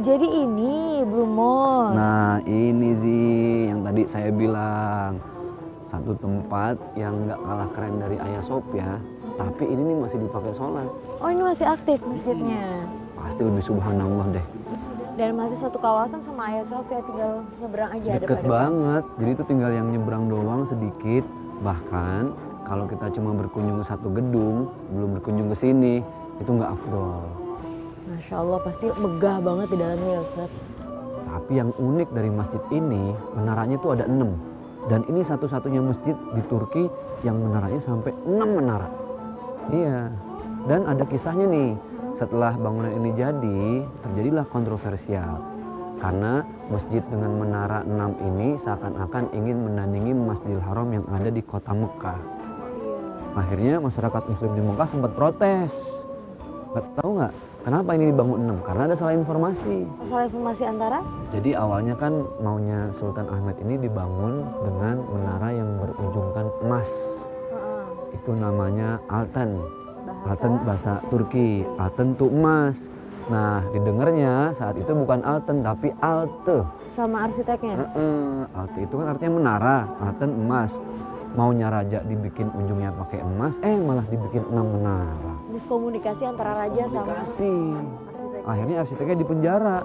Jadi ini Blue Mosque. Nah ini sih yang tadi saya bilang, satu tempat yang nggak kalah keren dari Hagia Sophia, tapi ini nih masih dipakai sholat. Oh ini masih aktif masjidnya. Pasti lebih subhanallah deh. Dan masih satu kawasan sama Hagia Sophia, tinggal nyebrang aja. Deket banget, jadi itu tinggal yang nyebrang doang sedikit. Bahkan kalau kita cuma berkunjung ke satu gedung, belum berkunjung ke sini, itu nggak afdol. Masya Allah, pasti megah banget di dalamnya ya Ustaz. Tapi yang unik dari masjid ini, menaranya itu ada 6. Dan ini satu-satunya masjid di Turki yang menaranya sampai 6 menara. Iya, dan ada kisahnya nih. Setelah bangunan ini jadi, terjadilah kontroversial. Karena masjid dengan menara 6 ini seakan-akan ingin menandingi Masjidil Haram yang ada di kota Mekah. Akhirnya masyarakat muslim di Mekah sempat protes. Tahu nggak kenapa ini dibangun 6? Karena ada salah informasi. Salah informasi antara? Jadi awalnya kan maunya Sultan Ahmed ini dibangun dengan menara yang berujungkan emas. Itu namanya Altın. Altın bahasa Turki, Altın itu emas. Nah didengarnya saat itu bukan Altın tapi Alte. Sama arsiteknya? Alte itu kan artinya menara, Altın emas. Maunya raja dibikin ujungnya pakai emas, malah dibikin 6 menara. Miskomunikasi antara raja sama arsitek. Akhirnya arsiteknya dipenjara.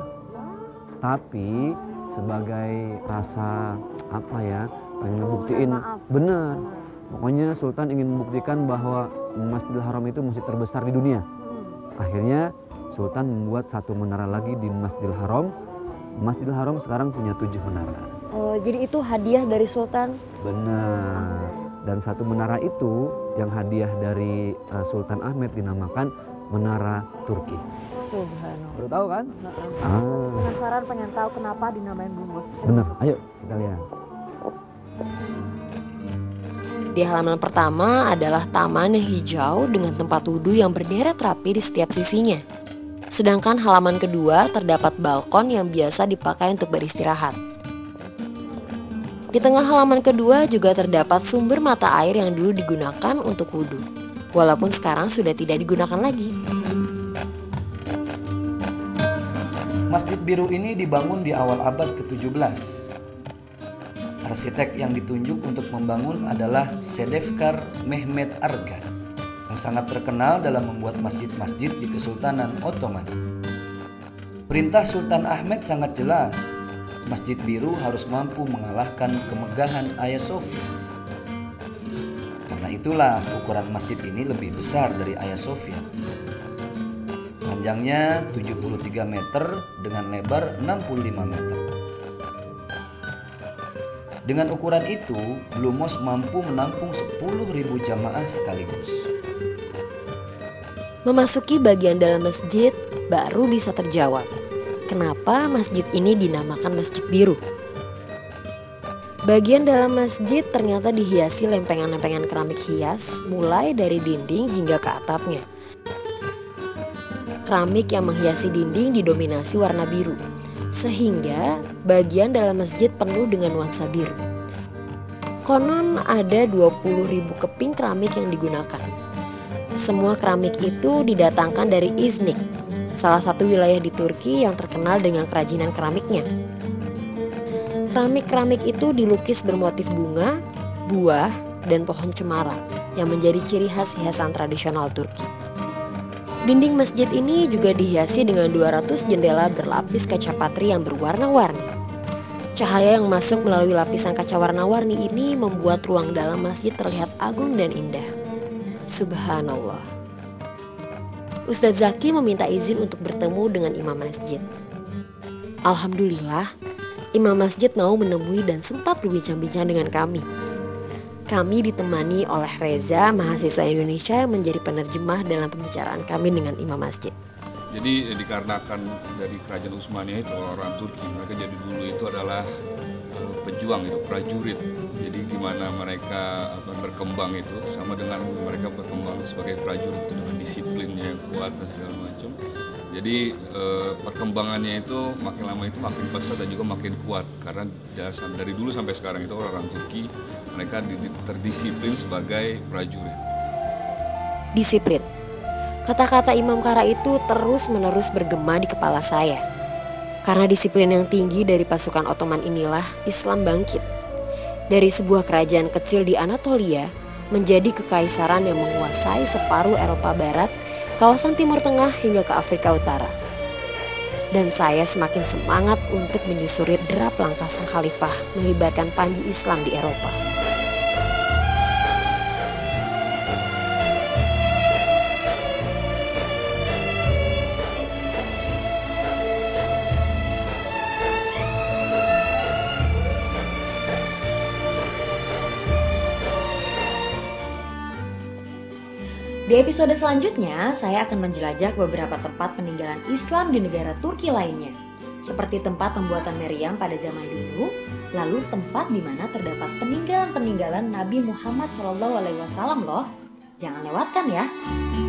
Tapi sebagai rasa apa ya, pengen ngebuktiin benar. Pokoknya Sultan ingin membuktikan bahwa Masjidil Haram itu masjid terbesar di dunia. Akhirnya Sultan membuat satu menara lagi di Masjidil Haram. Masjidil Haram sekarang punya 7 menara. Oh, jadi itu hadiah dari Sultan? Benar. Dan satu menara itu yang hadiah dari Sultan Ahmed dinamakan Menara Turki. Subhanallah. Baru tahu kan? Penasaran, pengen tahu kenapa dinamain Blue Mosque. Bener, ayo kita lihat. Di halaman pertama adalah taman yang hijau dengan tempat wudhu yang berderet rapi di setiap sisinya. Sedangkan halaman kedua terdapat balkon yang biasa dipakai untuk beristirahat. Di tengah halaman kedua juga terdapat sumber mata air yang dulu digunakan untuk wudhu, walaupun sekarang sudah tidak digunakan lagi. Masjid Biru ini dibangun di awal abad ke-17. Arsitek yang ditunjuk untuk membangun adalah Sedefkar Mehmet Arga, yang sangat terkenal dalam membuat masjid-masjid di Kesultanan Ottoman. Perintah Sultan Ahmed sangat jelas, Masjid Biru harus mampu mengalahkan kemegahan Hagia Sophia. Karena itulah ukuran masjid ini lebih besar dari Hagia Sophia. Panjangnya 73 meter dengan lebar 65 meter. Dengan ukuran itu, Blue Mosque mampu menampung 10.000 jamaah sekaligus. Memasuki bagian dalam masjid, baru bisa terjawab kenapa masjid ini dinamakan Masjid Biru. Bagian dalam masjid ternyata dihiasi lempengan-lempengan keramik hias, mulai dari dinding hingga ke atapnya. Keramik yang menghiasi dinding didominasi warna biru, sehingga bagian dalam masjid penuh dengan nuansa biru. Konon ada 20.000 keping keramik yang digunakan. Semua keramik itu didatangkan dari Iznik, salah satu wilayah di Turki yang terkenal dengan kerajinan keramiknya. Keramik-keramik itu dilukis bermotif bunga, buah, dan pohon cemara yang menjadi ciri khas hiasan tradisional Turki. Dinding masjid ini juga dihiasi dengan 200 jendela berlapis kaca patri yang berwarna-warni. Cahaya yang masuk melalui lapisan kaca warna-warni ini membuat ruang dalam masjid terlihat agung dan indah. Subhanallah. Ustadz Zaki meminta izin untuk bertemu dengan imam masjid. Alhamdulillah, imam masjid mau menemui dan sempat berbincang-bincang dengan kami. Kami ditemani oleh Reza, mahasiswa Indonesia yang menjadi penerjemah dalam pembicaraan kami dengan imam masjid. Jadi dikarenakan dari kerajaan Utsmaniyah itu orang Turki, mereka jadi dulu itu adalah pejuang, itu prajurit. Jadi gimana mereka berkembang itu sama dengan mereka berkembang sebagai prajurit itu dengan disiplinnya yang kuat dan segala macam. Jadi perkembangannya itu makin lama itu makin pesat dan juga makin kuat karena dari dulu sampai sekarang itu orang Turki mereka terdisiplin sebagai prajurit. Disiplin. Kata-kata Imam Kara itu terus-menerus bergema di kepala saya. Karena disiplin yang tinggi dari pasukan Ottoman inilah Islam bangkit. Dari sebuah kerajaan kecil di Anatolia menjadi kekaisaran yang menguasai separuh Eropa Barat, kawasan Timur Tengah hingga ke Afrika Utara. Dan saya semakin semangat untuk menyusuri derap langkah sang khalifah mengibarkan panji Islam di Eropa. Di episode selanjutnya, saya akan menjelajah beberapa tempat peninggalan Islam di negara Turki lainnya. Seperti tempat pembuatan meriam pada zaman dulu, lalu tempat di mana terdapat peninggalan-peninggalan Nabi Muhammad SAW loh. Jangan lewatkan ya.